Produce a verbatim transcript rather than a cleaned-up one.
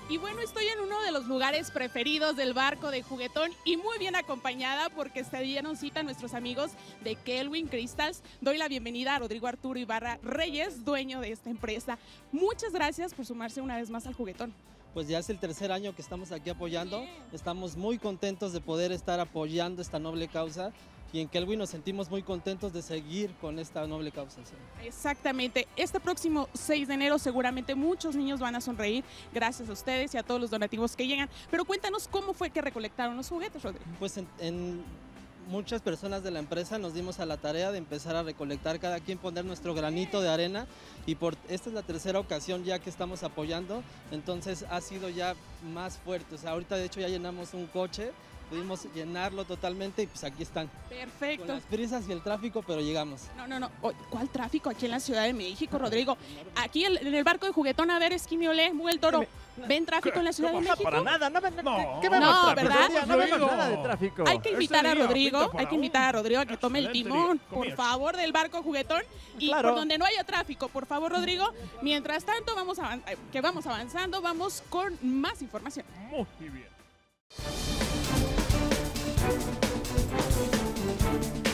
Y bueno, estoy en uno de los lugares preferidos del barco de Juguetón y muy bien acompañada porque se dieron cita nuestros amigos de Kelvin Crystals. Doy la bienvenida a Rodrigo Arturo Ibarra Reyes, dueño de esta empresa. Muchas gracias por sumarse una vez más al Juguetón. Pues ya es el tercer año que estamos aquí apoyando. Estamos muy contentos de poder estar apoyando esta noble causa. Y en Kelvin nos sentimos muy contentos de seguir con esta noble causa. ¿Sí? Exactamente. Este próximo seis de enero seguramente muchos niños van a sonreír gracias a ustedes y a todos los donativos que llegan. Pero cuéntanos cómo fue que recolectaron los juguetes, Rodrigo. Pues en, en muchas personas de la empresa nos dimos a la tarea de empezar a recolectar, cada quien poner nuestro granito de arena. Y por esta es la tercera ocasión ya que estamos apoyando, entonces ha sido ya más fuerte. O sea, ahorita de hecho ya llenamos un coche. Pudimos llenarlo totalmente y pues aquí están. Perfecto. Con las prisas y el tráfico, pero llegamos. No, no, no. ¿Cuál tráfico aquí en la Ciudad de México, Rodrigo? Aquí en el barco de Juguetón, a ver, Esquimiolé, el Toro. ¿Ven tráfico en la Ciudad de México? Para nada, no ven, no, ¿qué vemos no, tráfico? ¿verdad? No vemos nada de tráfico. Hay que invitar a Rodrigo, hay que invitar a Rodrigo a que tome el timón, por favor, del barco Juguetón y Claro. por donde no haya tráfico, por favor, Rodrigo. Mientras tanto, vamos avan- que vamos avanzando, vamos con más información. Muy bien.